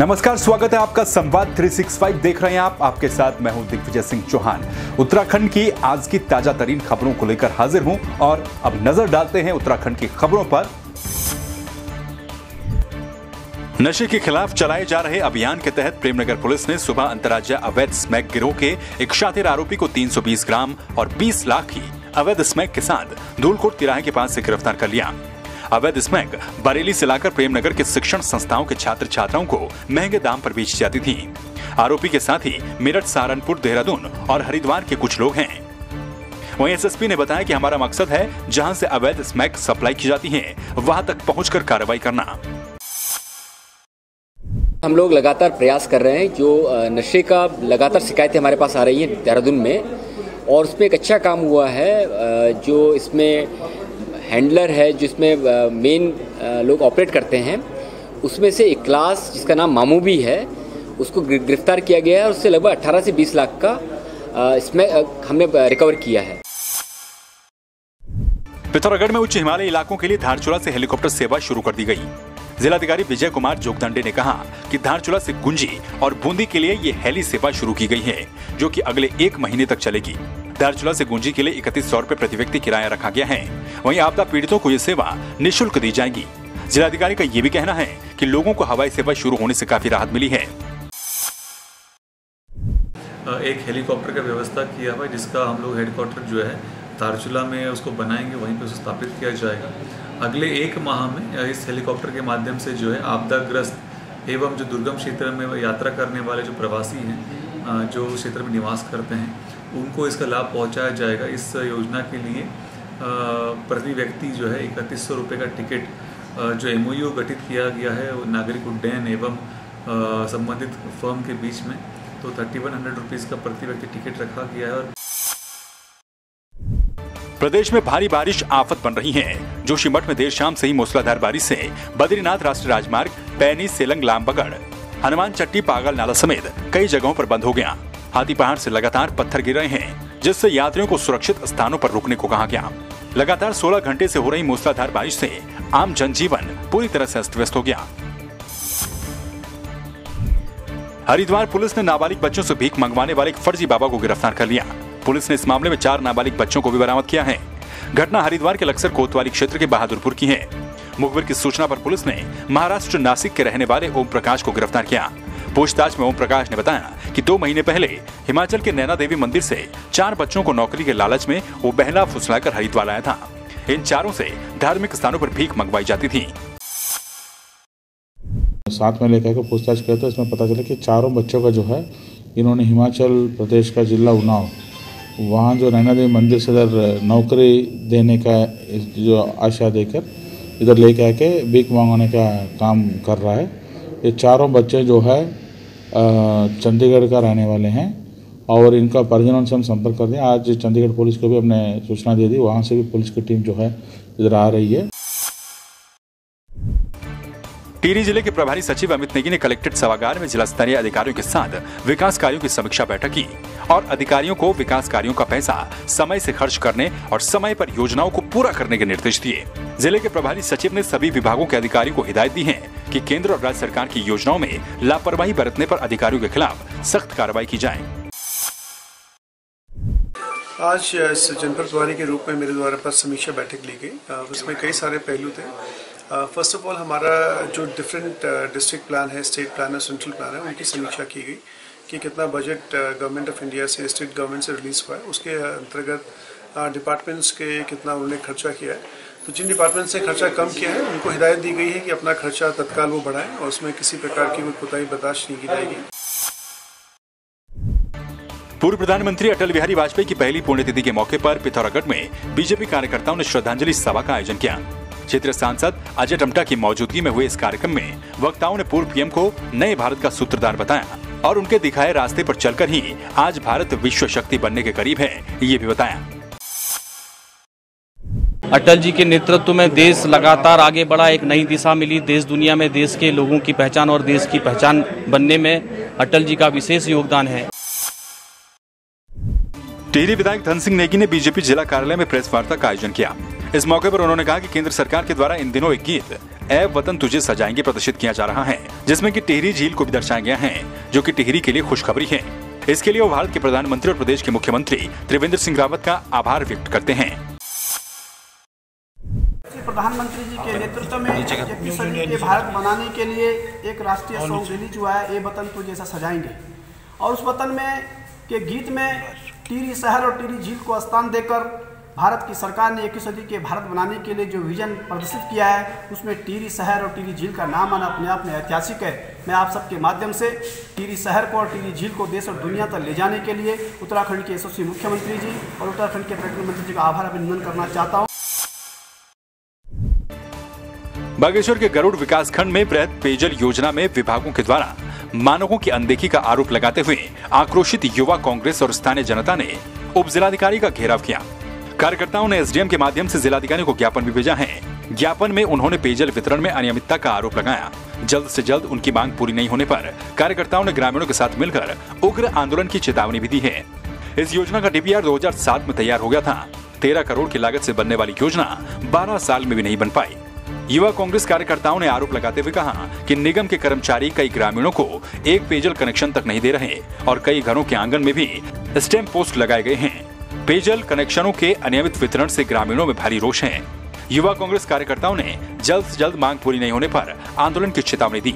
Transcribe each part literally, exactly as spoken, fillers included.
नमस्कार, स्वागत है आपका संवाद तीन सौ पैंसठ देख रहे हैं आप। आपके साथ मैं हूं दिग्विजय सिंह चौहान। उत्तराखंड की आज की ताजा तरीन खबरों को लेकर हाजिर हूं और अब नजर डालते हैं उत्तराखंड की खबरों पर। नशे के खिलाफ चलाए जा रहे अभियान के तहत प्रेमनगर पुलिस ने सुबह अंतर्राज्यीय अवैध स्मैक गिरोह के एक शातिर आरोपी को तीन सौ बीस ग्राम और बीस लाख की अवैध स्मैक के साथ धूलकोट तिराहे के पास से गिरफ्तार कर लिया। अवैध स्मैक बरेली से लाकर प्रेमनगर के शिक्षण संस्थाओं के छात्र छात्राओं को महंगे दाम पर बेची जाती थी। आरोपी के साथ ही मेरठ, सहारनपुर, देहरादून और हरिद्वार के कुछ लोग हैं। वहीं एसएसपी ने बताया कि हमारा मकसद है जहां से अवैध स्मैक सप्लाई की जाती है वहां तक पहुंचकर कार्रवाई करना। हम लोग लगातार प्रयास कर रहे हैं। जो नशे का लगातार शिकायतें हमारे पास आ रही है देहरादून में, और उसमें एक अच्छा काम हुआ है। जो इसमें हैंडलर है, जिसमें मेन लोग ऑपरेट करते हैं, उसमें से एक क्लास जिसका नाम मामू भी है, उसको गिरफ्तार किया गया है और उससे लगभग अठारह से बीस लाख का इसमें हमने रिकवर किया है। पिथौरागढ़ में उच्च हिमालयी इलाकों के लिए धारचूला से हेलीकॉप्टर सेवा शुरू कर दी गई। जिलाधिकारी विजय कुमार जोगदंडे ने कहा कि धारचूला से गुंजी और बूंदी के लिए ये हेली सेवा शुरू की गई है, जो कि अगले एक महीने तक चलेगी। धारचूला से गुंजी के लिए इकतीस सौ रुपए प्रति व्यक्ति किराया रखा गया है। वहीं आपदा पीड़ितों को ये सेवा निःशुल्क दी जाएगी। जिलाधिकारी का ये भी कहना है कि लोगों को हवाई सेवा शुरू होने से काफी राहत मिली है। एक हेलीकॉप्टर का व्यवस्था किया हुआ है, जिसका हम लोग हेडक्वार्टर जो है धारचूला में उसको बनाएंगे, वहीं पर उसे स्थापित किया जाएगा। अगले एक माह में इस हेलीकॉप्टर के माध्यम से जो है आपदाग्रस्त एवं जो दुर्गम क्षेत्र में यात्रा करने वाले जो प्रवासी हैं, जो क्षेत्र में निवास करते हैं, उनको इसका लाभ पहुंचाया जाएगा। इस योजना के लिए प्रति व्यक्ति जो है इकतीस सौ रुपये का टिकट जो एमओयू गठित किया गया है नागरिक उड्डयन एवं संबंधित फर्म के बीच में, तो थर्टी वन हंड्रेड रुपीज़ का प्रति व्यक्ति टिकट रखा गया है। और प्रदेश में भारी बारिश आफत बन रही है। जोशीमठ में देर शाम से ही मूसलाधार बारिश से बद्रीनाथ राष्ट्रीय राजमार्ग पैनी सेलंग लामबगड़ हनुमान चट्टी पागल नाला समेत कई जगहों पर बंद हो गया। हाथी पहाड़ से लगातार पत्थर गिर रहे हैं, जिससे यात्रियों को सुरक्षित स्थानों पर रुकने को कहा गया। लगातार सोलह घंटे से हो रही मूसलाधार बारिश से आम जनजीवन पूरी तरह से अस्त व्यस्त हो गया। हरिद्वार पुलिस ने नाबालिग बच्चों से भीख मंगवाने वाले एक फर्जी बाबा को गिरफ्तार कर लिया। पुलिस ने इस मामले में चार नाबालिग बच्चों को भी बरामद किया है। घटना हरिद्वार के लक्सर कोतवाली क्षेत्र के बहादुरपुर की है। मुखबिर की सूचना पर पुलिस ने महाराष्ट्र नासिक के रहने वाले ओम प्रकाश को गिरफ्तार किया। पूछताछ में ओम प्रकाश ने बताया कि दो महीने पहले हिमाचल के नैना देवी मंदिर से चार बच्चों को नौकरी के लालच में वो बहला फुसलाकर हरिद्वार आया था। इन चारों से धार्मिक स्थानों पर भीख मंगवाई जाती थी। साथ में लेकर के पूछताछ किया तो इसमें पता चला कि चारों बच्चों का जो है इन्होंने हिमाचल प्रदेश का जिला उन्नाव, वहाँ जो नैना देवी मंदिर से इधर नौकरी देने का जो आशा देकर इधर लेके आके भीख मांगने का काम कर रहा है। ये चारों बच्चे जो है चंडीगढ़ का रहने वाले हैं और इनका परिजनों से हम संपर्क कर दिया। आज चंडीगढ़ पुलिस को भी हमने सूचना दे दी, वहाँ से भी पुलिस की टीम जो है इधर आ रही है। टिहरी जिले के प्रभारी सचिव अमित नेगी ने कलेक्ट्रेट सभागार में जिला स्तरीय अधिकारियों के साथ विकास कार्यों की समीक्षा बैठक की और अधिकारियों को विकास कार्यों का पैसा समय से खर्च करने और समय पर योजनाओं को पूरा करने के निर्देश दिए। जिले के प्रभारी सचिव ने सभी विभागों के अधिकारियों को हिदायत दी है कि केंद्र और राज्य सरकार की योजनाओं में लापरवाही बरतने पर अधिकारियों के खिलाफ सख्त कार्रवाई की जाए। आज जनपद प्रभारी के रूप में मेरे द्वारा पर समीक्षा बैठक ली गई। उसमें कई सारे पहलू थे। फर्स्ट ऑफ ऑल हमारा जो डिफरेंट डिस्ट्रिक्ट प्लान है, स्टेट प्लान है, सेंट्रल प्लान है, उनकी समीक्षा की गई कि कितना बजट गवर्नमेंट ऑफ इंडिया से, स्टेट गवर्नमेंट से रिलीज़ हुआ है, उसके अंतर्गत डिपार्टमेंट्स के कितना उन्होंने खर्चा किया है। तो जिन डिपार्टमेंट से खर्चा कम किया है उनको हिदायत दी गई है कि अपना खर्चा तत्काल वो बढ़ाएं और उसमें किसी प्रकार की कोई कोताही बर्दाश्त नहीं की जाएगी। पूर्व प्रधानमंत्री अटल बिहारी वाजपेयी की पहली पुण्यतिथि के मौके पर पिथौरागढ़ में बीजेपी कार्यकर्ताओं ने श्रद्धांजलि सभा का आयोजन किया। क्षेत्रीय सांसद अजय टमटा की मौजूदगी में हुए इस कार्यक्रम में वक्ताओं ने पूर्व पीएम को नए भारत का सूत्रधार बताया और उनके दिखाए रास्ते पर चलकर ही आज भारत विश्व शक्ति बनने के करीब है, ये भी बताया। अटल जी के नेतृत्व में देश लगातार आगे बढ़ा, एक नई दिशा मिली। देश दुनिया में देश के लोगों की पहचान और देश की पहचान बनने में अटल जी का विशेष योगदान है। टिहरी विधायक धन सिंह नेगी ने बीजेपी जिला कार्यालय में प्रेस वार्ता का आयोजन किया। इस मौके पर उन्होंने कहा कि केंद्र सरकार के द्वारा इन दिनों एक गीत ऐ वतन तुझे सजाएंगे प्रदर्शित किया जा रहा है, जिसमें कि टिहरी झील को भी दर्शाया गया है, जो कि टिहरी के लिए खुशखबरी है। इसके लिए वो भारत के प्रधानमंत्री और प्रदेश के मुख्यमंत्री त्रिवेंद्र सिंह रावत का आभार व्यक्त करते हैं। प्रधानमंत्री जी के नेतृत्व में इक्कीस सदी के भारत बनाने के लिए एक राष्ट्रीय सॉन्ग रिलीज हुआ है, ए वतन तुझे ऐसा सजाएंगे। और उस वतन में के गीत में टिहरी शहर और टिहरी झील को स्थान देकर भारत की सरकार ने इक्कीस सदी के भारत बनाने के लिए जो विजन प्रदर्शित किया है, उसमें टिहरी शहर और टिहरी झील का नाम आना अपने आप में ऐतिहासिक है। मैं आप सबके माध्यम से टिहरी शहर को और टिहरी झील को देश और दुनिया तक ले जाने के लिए उत्तराखंड के यशस्वी मुख्यमंत्री जी और उत्तराखंड के पर्यटन मंत्री जी का आभार अभिनंदन करना चाहता हूँ। बागेश्वर के गरुड़ विकासखंड में बृहद पेयजल योजना में विभागों के द्वारा मानकों की अनदेखी का आरोप लगाते हुए आक्रोशित युवा कांग्रेस और स्थानीय जनता ने उप जिलाधिकारी का घेराव किया। कार्यकर्ताओं ने एसडीएम के माध्यम से जिलाधिकारी को ज्ञापन भी भेजा है। ज्ञापन में उन्होंने पेयजल वितरण में अनियमितता का आरोप लगाया। जल्द से जल्द उनकी मांग पूरी नहीं होने पर कार्यकर्ताओं ने ग्रामीणों के साथ मिलकर उग्र आंदोलन की चेतावनी भी दी है। इस योजना का डीपीआर दो हजार सात में तैयार हो गया था। तेरह करोड़ की लागत से बनने वाली योजना बारह साल में भी नहीं बन पाई। युवा कांग्रेस कार्यकर्ताओं ने आरोप लगाते हुए कहा कि निगम के कर्मचारी कई ग्रामीणों को एक पेयजल कनेक्शन तक नहीं दे रहे और कई घरों के आंगन में भी स्टैंप पोस्ट लगाए गए हैं। पेयजल कनेक्शनों के अनियमित वितरण से ग्रामीणों में भारी रोष है। युवा कांग्रेस कार्यकर्ताओं ने जल्द से जल्द मांग पूरी नहीं होने पर आंदोलन की चेतावनी दी।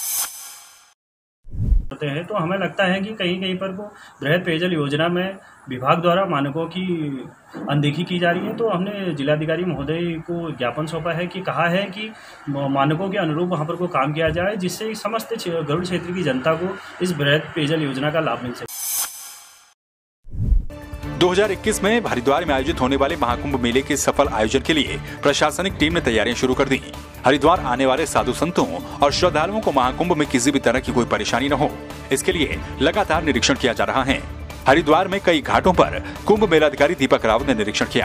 हैं तो हमें लगता है कि कहीं कहीं पर वो बृहद पेयजल योजना में विभाग द्वारा मानकों की अनदेखी की जा रही है। तो हमने जिलाधिकारी महोदय को ज्ञापन सौंपा है कि कहा है कि मानकों के अनुरूप वहां पर कोई काम किया जाए, जिससे समस्त गरुड़ क्षेत्र की जनता को इस बृहद पेयजल योजना का लाभ मिल सके। दो हज़ार इक्कीस में हरिद्वार में आयोजित होने वाले महाकुंभ मेले के सफल आयोजन के लिए प्रशासनिक टीम ने तैयारियां शुरू कर दी। हरिद्वार आने वाले साधु संतों और श्रद्धालुओं को महाकुंभ में किसी भी तरह की कोई परेशानी न हो, इसके लिए लगातार निरीक्षण किया जा रहा है। हरिद्वार में कई घाटों पर कुंभ मेलाधिकारी दीपक रावत ने निरीक्षण किया।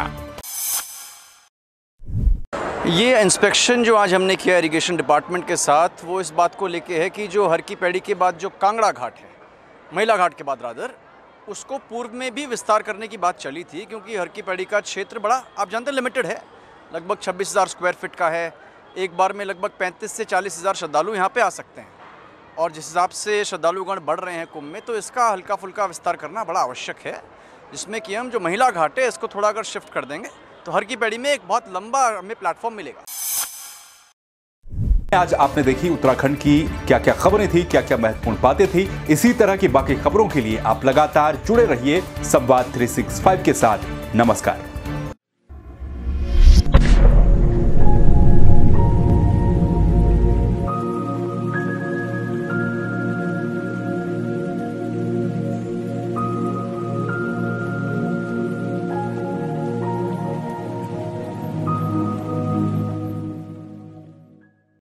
ये इंस्पेक्शन जो आज हमने किया इरिगेशन डिपार्टमेंट के साथ, वो इस बात को लेके है कि जो हर की पैड़ी के बाद जो कांगड़ा घाट है, महिला घाट के बाद रादर, उसको पूर्व में भी विस्तार करने की बात चली थी, क्योंकि हर की पैड़ी का क्षेत्र बड़ा, आप जानते हैं, लिमिटेड है। लगभग छब्बीस हज़ार स्क्वायर फीट का है। एक बार में लगभग पैंतीस से चालीस हज़ार श्रद्धालु यहाँ पे आ सकते हैं, और जिस हिसाब से श्रद्धालुगण बढ़ रहे हैं कुंभ में, तो इसका हल्का फुल्का विस्तार करना बड़ा आवश्यक है, जिसमें कि हम जो महिला घाट है इसको थोड़ा अगर शिफ्ट कर देंगे तो हर की पैड़ी में एक बहुत लंबा हमें प्लेटफॉर्म मिलेगा। आज आपने देखी उत्तराखंड की क्या क्या खबरें थी, क्या क्या महत्वपूर्ण बातें थी। इसी तरह की बाकी खबरों के लिए आप लगातार जुड़े रहिए संवाद तीन सौ पैंसठ के साथ। नमस्कार।